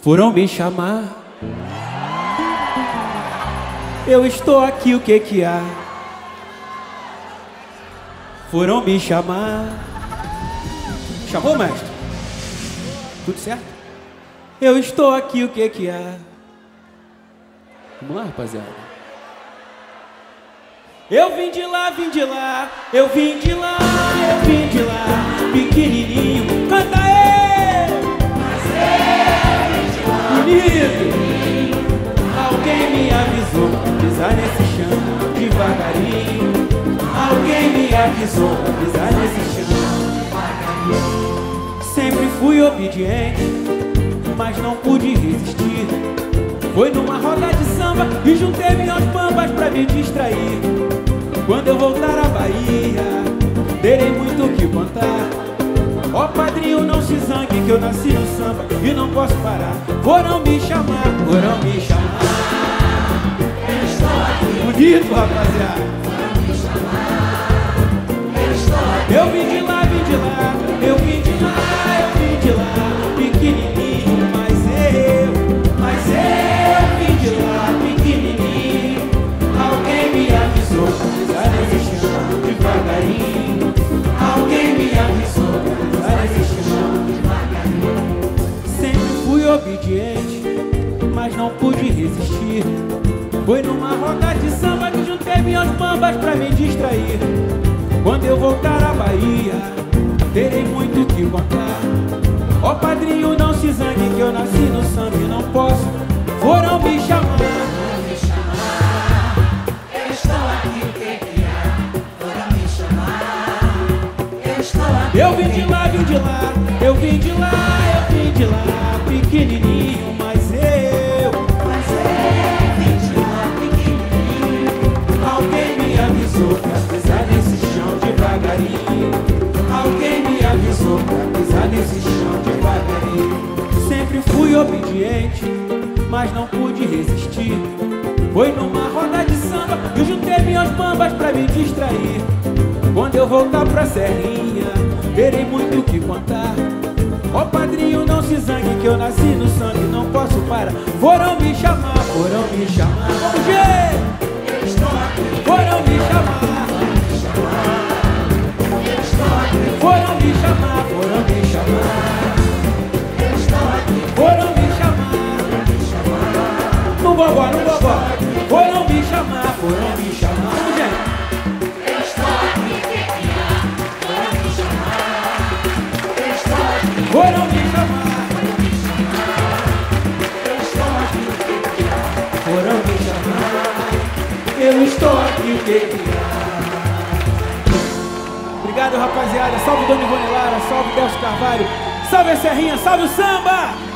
Foram me chamar. Eu estou aqui, o que que há? Foram me chamar. Chamou, mestre? Tudo certo? Eu estou aqui, o que que há? Vamos lá, rapaziada. Eu vim de lá, vim de lá, eu vim de lá, eu vim de lá, pequenininho, canta aí! Mas eu vim de lá, bonito! Alguém me avisou, pisar nesse chão devagarinho. Alguém me avisou, pisar nesse chão devagarinho. Sempre fui obediente, mas não pude resistir. Foi numa roda de samba e juntei-me aos bambas pra me distrair. Quando eu voltar à Bahia, terei muito o que contar. Ó padrinho, não se zangue que eu nasci no samba e não posso parar. Foram me chamar, foram me chamar. eu estou aqui. Bonito, rapaziada. Foram me chamar, eu estou aqui. Eu vim de lá, vim de lá, eu vim de lá, eu vim de lá, pequenininho, mas eu vim de lá, pequenininho. Alguém me avisou, pisar nesse chão devagarinho. Alguém me avisou, pisar nesse chão devagarinho. Sempre fui obediente, mas não pude resistir. Foi numa roda de samba que juntei minhas bambas pra me distrair. Quando eu voltar à Bahia, terei muito o que contar. Ó padrinho, não se zangue que eu nasci no samba e não posso. Foram me chamar. Foram me chamar, eu estou aqui, o que que há? Foram me chamar, eu estou aqui. Eu vim de lá, vim de lá, eu vim de lá, eu vim de lá, pequenininho, mas eu vim de lá, pequenininho. Alguém me avisou pra pisar nesse chão devagarinho. Alguém me avisou pra pisar nesse chão devagarinho. Sempre fui obediente, mas não pude resistir. Foi numa roda de samba que eu juntei minhas bambas pra me distrair. Quando eu voltar pra Serrinha, terei muito o que contar. Ó padrinho, não se zangue que eu nasci no sangue, não posso parar. Foram me chamar, foram me chamar. Vamos ver! Eu estou aqui. Foram me chamar. Eu estou aqui. Foram me chamar, foram me chamar. Eu estou aqui. Foram me chamar. No gogó, no gogó. Foram me chamar, foram me chamar. Vamos, gente. Eu estou aqui, o que que há? Foram me chamar. Eu estou aqui. Foram me chamar. Eu estou aqui, o que que há? Foram me chamar. Eu estou aqui, o que que há? Obrigado, rapaziada. Salve Dona Ivone Lara, salve Delcio Carvalho. Salve a Serrinha, salve o samba!